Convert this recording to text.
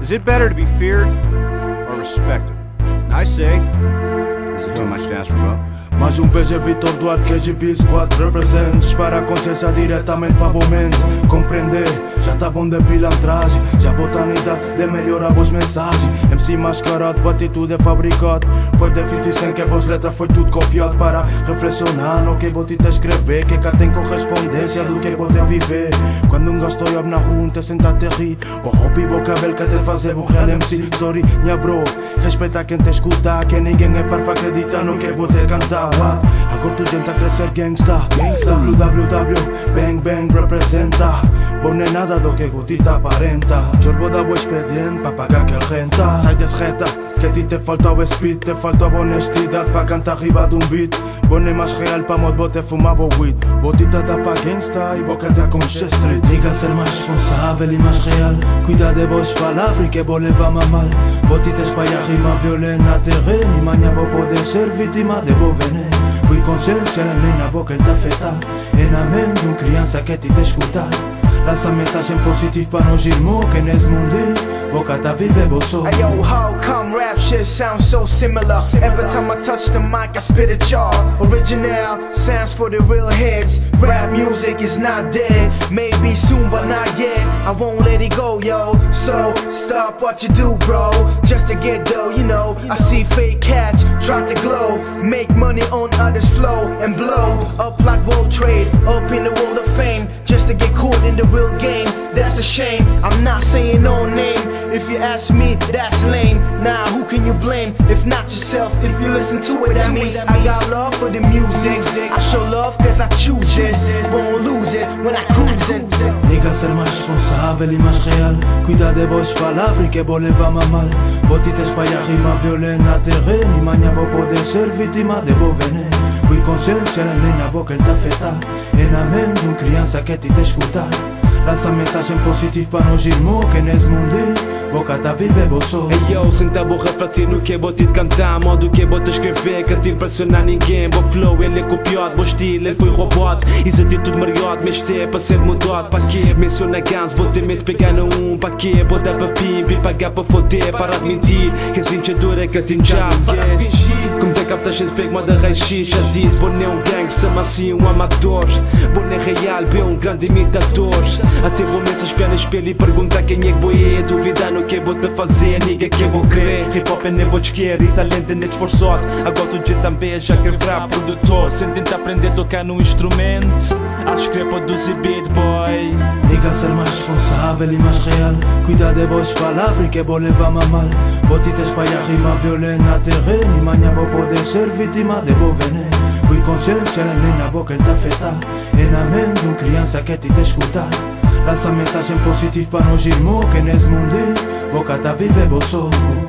Is it better to be feared or respected? I say, is it too much to ask for both? Mais vez é Vitor Duarte, KGB Squad represent. Dispara a consciência diretamente para o momento. Compreender, já tá bom de pilantragem. Já botar na idade de melhorar as mensagens. MC mascarado, bate tudo é fabricado. Foi de 50 Cent que a voz letra foi tudo copiado. Para reflexionar no que vou te escrever. Que cá tem correspondência do que vou te viver. Quando gajo estou na rua, te senta te rir. O hobby, o cabelo que te fazer o real MC. Sorry, minha bro, respeita quem te escuta. Que ninguém é parvo acredita no que vou te cantar. Agora tu tenta crescer gangsta. WWW, bang bang representa. Bom nem nada do que gotita aparenta. Jorbo da boa expediente para pagar aquele renta. Sai desreta, que a ti te falta o speed. Te falta a honestidade para cantar arriba de beat. Bom nem mais real para mod bote fumar o weed. Botita dá para gangsta e boca te aconche street. Diga ser mais responsável e mais real. Cuida de vos palavras e que vou levar mal. Botita espalhar rima violenta na terreno. E manhã vou poder ser vítima de vos veneno. Fui consciência nem na boca ele te afetar. E na mente de criança que te escutar. Lança mensagem positiva para nós irmãos. Que nesse mundo boca tá vive bolso. Hey yo, how come rap shit sounds so similar? Every time I touch the mic I spit at y'all. Original sounds for the real heads. Rap music is not dead. Maybe soon but not yet. I won't let it go, yo. So stop what you do, bro. Just to get dough, you know. I see fake cats try to glow. Make money on others' flow and blow up like World Trade. Up in the world of fame. Just to get caught in the real game. That's a shame. I'm not saying no name. If you ask me, that's lame. Now who can you blame? If not yourself, if you listen to it, that means I got love for the music. I show love cause I choose it. Won't lose it when I cruise it. Diga ser mais responsável e mais real. Cuida de vos palavras e que vou levar mal. Boti te espalhar rima violenta na terreno. E manhã vou poder ser vítima de vos veneno. Fui consciência nem na boca ele te afetar. E na mente de criança que te escutar. Lança mensagem positiva para nós irmãos. Que nesse mundo boca tá vive bolso. Hey yo, senta vou refletir no que vou te cantar. Modo que vou te escrever, que te impressionar ninguém. Vou flow, ele é copiado, vou estilo, ele foi roubado. Isso é tudo mariote, mas é para ser mudado. Para quê? Menciona ganso, vou ter medo de pegar no para quê? Vou dar papinho, vir pagar para foder. Para de mentir, que a cinchadura é que atinjar. Como tem capta gente fake, moda raio-x. Já diz, vou nem um gangster, mas sim um amador. Vou nem real, vê um grande imitador. Até vou me espelhar no espelho e perguntar quem é que vou ir. Duvidar no que vou te fazer, ninguém que vou querer. Hip hop é nem vou te querer e talento é nem esforçado. Agora tu dia também já quer virar produtor. Sem tentar aprender a tocar num instrumento. Acho que é para produzir beat boy. Diga ser mais responsável e mais real. Cuida de vos palavras e que vou levar mal. Boti te espalhar rima violenta na terreno. E manhã vou poder ser vítima de vos veneno. Fui consciência nem na boca ele te afetar. E na mente de criança que te escutar. Lança mensagem positiva para nós irmãos. Que nesse mundo boca tá vive bolso.